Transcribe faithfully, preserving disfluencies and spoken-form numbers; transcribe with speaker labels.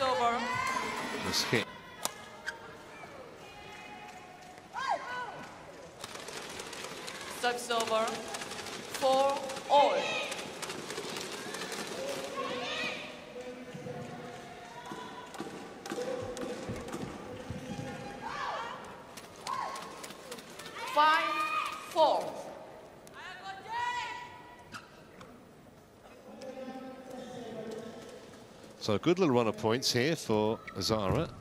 Speaker 1: over.
Speaker 2: Was hit.
Speaker 1: Service over. Four all. Five, four.
Speaker 2: So a good little run of points here for Azara.